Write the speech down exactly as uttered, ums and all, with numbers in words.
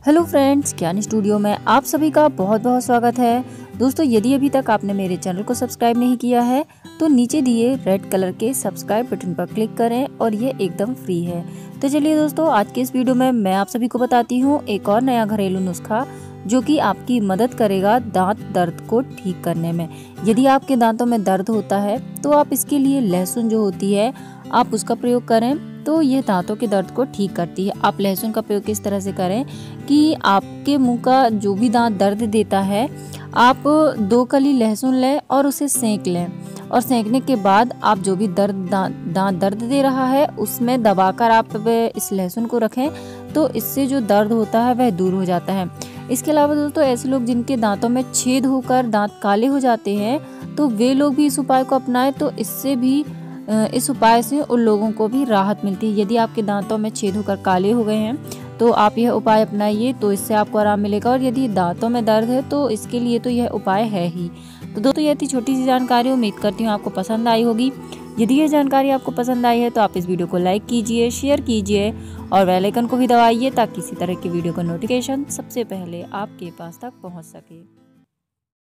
Hello friends, ज्ञान studio में आप सभी का बहुत बहुत स्वागत है। दोस्तों, यदि अभी तक आपने मेरे चैनल को सब्सक्राइब नहीं किया है तो नीचे दिए रेड कलर के सब्सक्राइब बटन पर क्लिक करें और ये एकदम फ्री है। तो चलिए दोस्तों, आज के इस वीडियो में मैं आप सभी को बताती हूँ एक और नया घरेलू नुस्खा जो कि आपकी मदद करेगा दांत दर्द को ठीक करने में। यदि आपके दांतों में दर्द होता है तो आप इसके लिए लहसुन जो होती है आप उसका प्रयोग करें तो ये दांतों के दर्द को ठीक करती है। आप लहसुन का प्रयोग किस तरह से करें कि आपके मुंह का जो भी दांत दर्द देता है आप दो कली लहसुन लें और उसे सेंक लें और सेंकने के बाद आप जो भी दर्द दांत दांत दर्द दे रहा है उसमें दबाकर आप इस लहसुन को रखें तो इससे जो दर्द होता है वह दूर हो जाता है। इसके अलावा दोस्तों, ऐसे लोग जिनके दांतों में छेद होकर दांत काले हो जाते हैं तो वे लोग भी इस उपाय को अपनाएं तो इससे भी इस उपाय से उन लोगों को भी राहत मिलती है। यदि आपके दांतों में छेद होकर काले हो गए हैं तो आप यह उपाय अपनाइए तो इससे आपको आराम मिलेगा। और यदि दांतों में दर्द है तो इसके लिए तो यह उपाय है ही। तो दोस्तों, यह थी छोटी सी जानकारी। उम्मीद करती हूँ आपको पसंद आई होगी। यदि यह जानकारी आपको पसंद आई है तो आप इस वीडियो को लाइक कीजिए, शेयर कीजिए और बेल आइकन को भी दबाइए ताकि इसी तरह की वीडियो का नोटिफिकेशन सबसे पहले आपके पास तक पहुँच सके।